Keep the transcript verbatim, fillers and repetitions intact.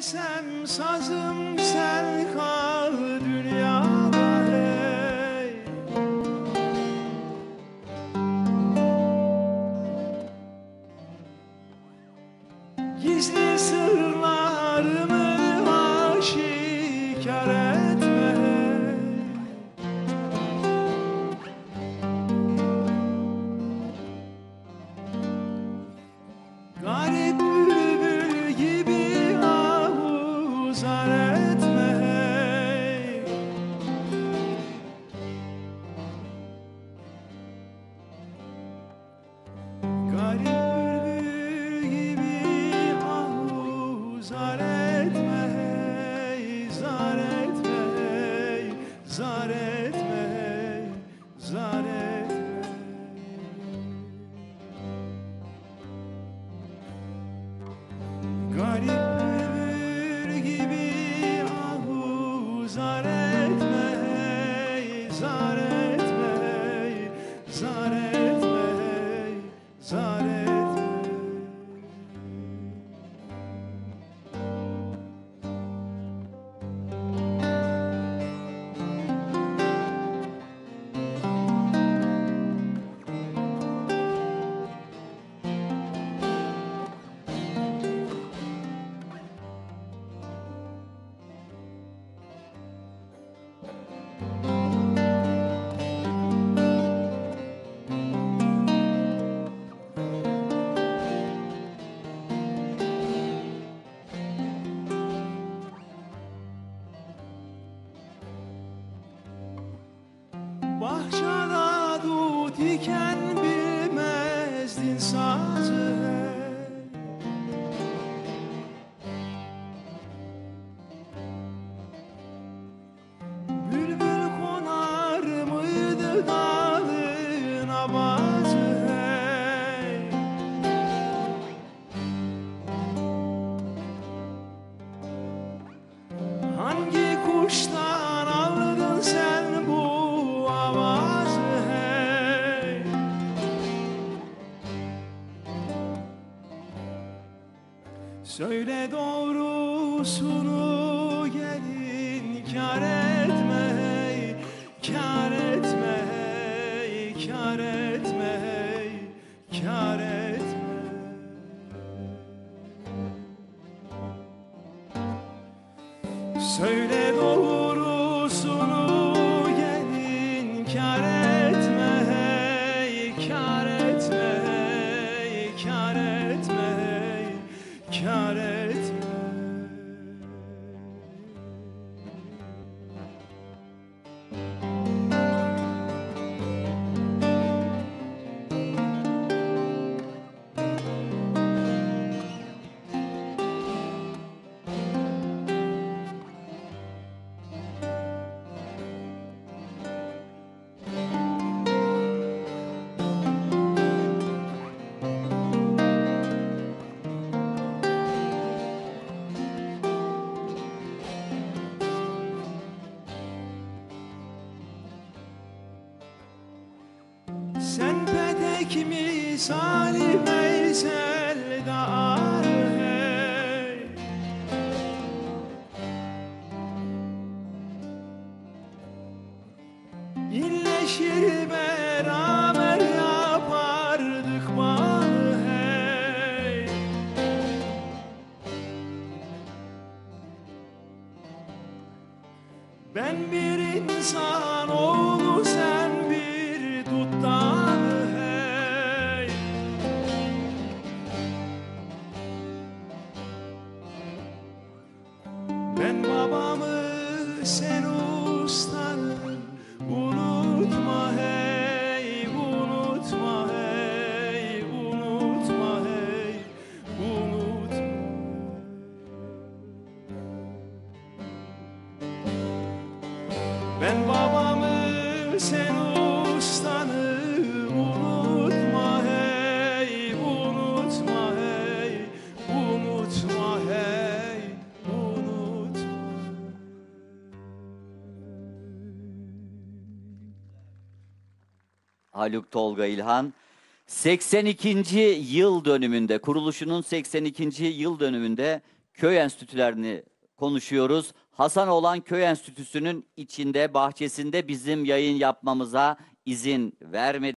desem sazım sen kal dünyada hey. Gizli sırlarımı aşikar etme hey. Garip bülbül gibi ahuzar etme hey. Garip bülbül gibi ahuzar etme hey. Zar etme hey. Zar etme hey. Zar etme. Garip bülbül gibi ahuzar etme hey. Zar etme hey. Zar etme hey. Zar etme. Bahçada dut iken bilmezdin sazı hey. Bülbül konar mıydı dalına bazı hey. Hangi kuştan aldın sen bu avazı hey. Söyle doğrusunu gelin kar etme hey. Kar etme hey. Kar etme hey. Kar etme. Söyle doğrusunu gelin kar etme hey. Kar etme hey. Kar etme hey. Kar etme. Sen petek misali Veysel Dağar hey. İlleşir beraber yapardık bal hey. Ben bir insan oğlu sen bir duttan hey. Ben babamı sen ustanı unutma hey. Unutma hey. Unutma hey. Unutma. Ben babamı sen ustanı unutma hey. Unutma hey. Unutma hey. Unutma. Haluk Tolga İlhan seksen ikinci yıl dönümünde, kuruluşunun seksen ikinci yıl dönümünde köy enstitülerini konuşuyoruz. Hasanoğlan Köy Enstitüsü'nün içinde, bahçesinde bizim yayın yapmamıza izin vermedi.